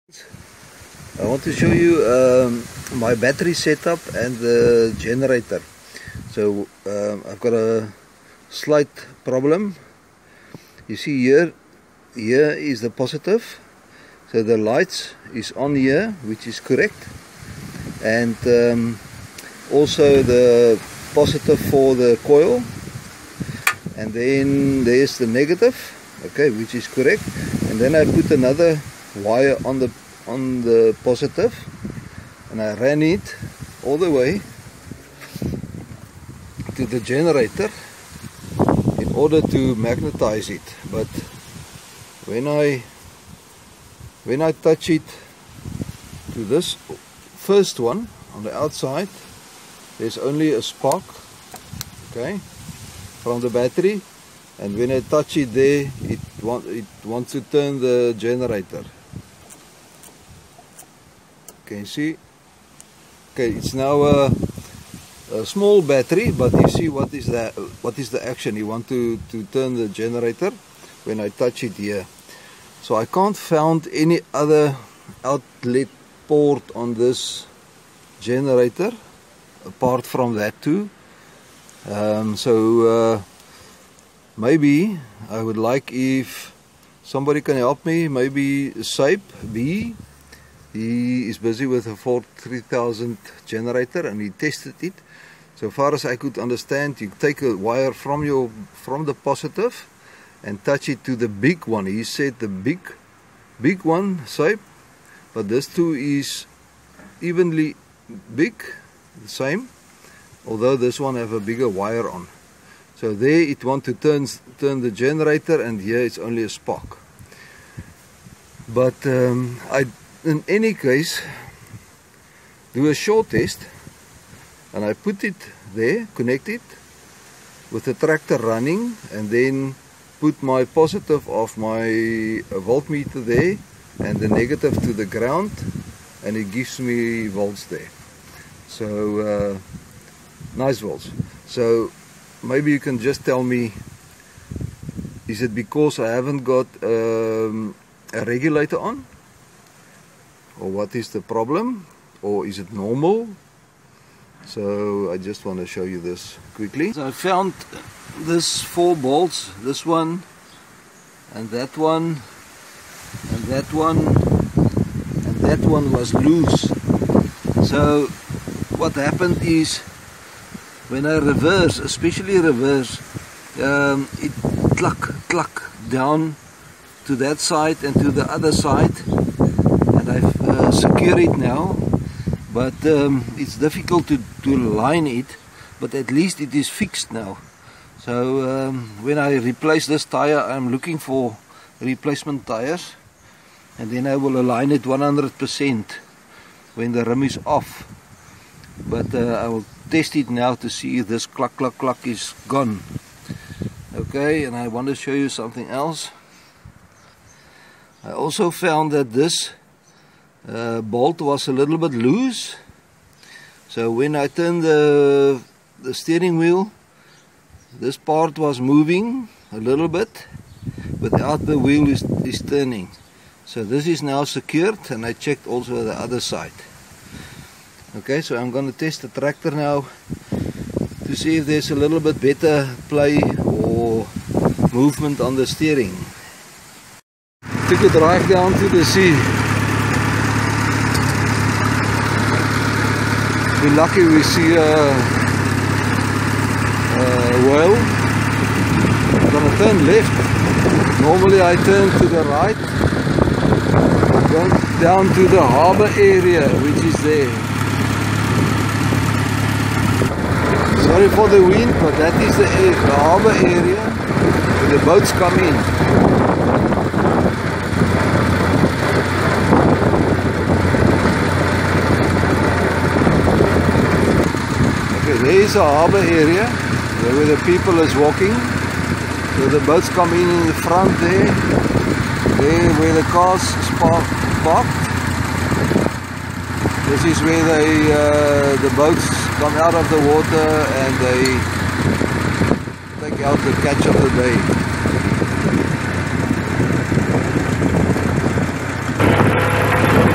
I want to show you my battery setup and the generator. So I've got a slight problem. You see here is the positive, so the lights is on here, which is correct, and also the positive for the coil, and then there's the negative, okay, which is correct, and then I put another wire on the positive, and I ran it all the way to the generator in order to magnetize it. But when I touch it to this first one on the outside, there's only a spark, okay, from the battery, and when I touch it there, it wants to turn the generator. Can you see? Okay, it's now a small battery, but you see what is the action. You want to turn the generator when I touch it here. So I can't find any other outlet port on this generator apart from that too. Maybe I would like if somebody can help me. Maybe Saip B. He is busy with a Ford 3000 generator and he tested it. So far as I could understand, you take a wire from the positive and touch it to the big one. He said the big one, Saip, but this too is evenly big, the same, although this one have a bigger wire on. So there it wants to turn the generator, and here it's only a spark. But in any case, do a short test, and I put it there, connect it with the tractor running, and then put my positive of my voltmeter there and the negative to the ground, and it gives me volts there. So nice volts. So maybe you can just tell me, is it because I haven't got a regulator on? Or what is the problem? Or is it normal? So I just want to show you this quickly. So I found this 4 bolts, this one and that one and that one and that one was loose. So what happened is, when I reverse, especially reverse, it cluck down to that side and to the other side. I've secured it now, but it's difficult to line it, but at least it is fixed now. So when I replace this tire, I'm looking for replacement tires, and then I will align it 100% when the rim is off. But I will test it now to see if this cluck is gone. Okay, and I want to show you something else. I also found that this bolt was a little bit loose, so when I turned the steering wheel, this part was moving a little bit without the wheel is turning. So this is now secured, and I checked also the other side. Okay, so I'm going to test the tractor now to see if there's a little bit better play or movement on the steering. Took a drive down to the sea. We're lucky we see a whale. I'm gonna turn left. Normally I turn to the right. I'm going down to the harbour area, which is there. Sorry for the wind, but that is the harbour area where the boats come in. There is a harbour area where the people is walking. So the boats come in the front there where the cars parked. This is where the boats come out of the water and they take out the catch of the day.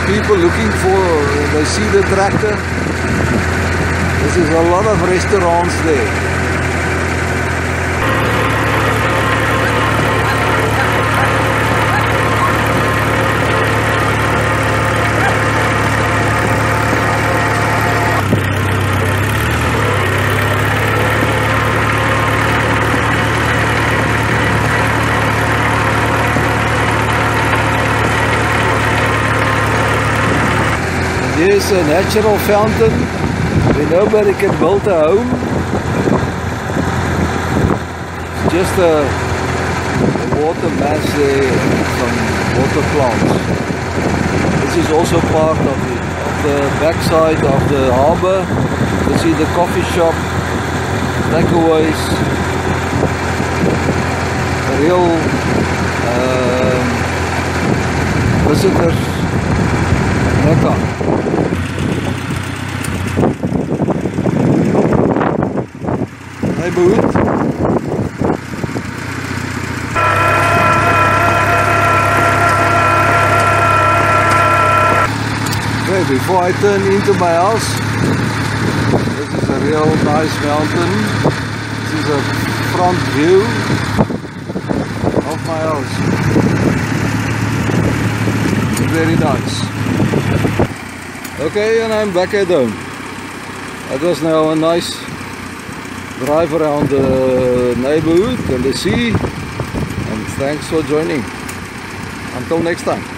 people looking for, they see the tractor. This is a lot of restaurants there. There's a natural fountain where nobody can build a home. Just a water mass there, some water plants. This is also part of the backside of the harbour. You see the coffee shop, takeaways, a real visitors mecca. Neighborhood. Okay, before I turn into my house, this is a real nice mountain. This is a front view of my house. Very nice. Okay, and I'm back at home. That was now a nice drive around the neighborhood and the sea, and thanks for joining. Until next time.